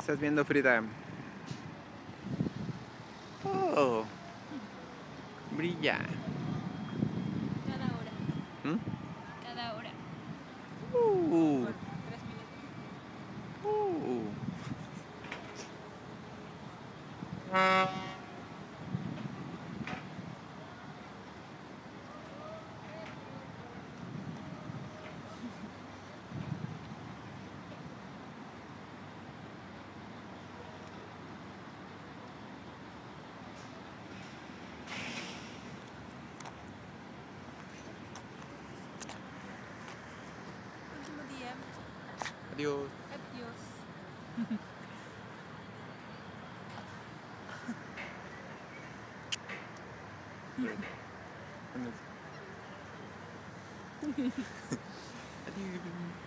estás viendo, Frida? Oh, brilla. Cada hora. ¿Mm? Cada hora. Uh, Por 3 minutos. uh. Último día. Adiós. Adiós. Adiós.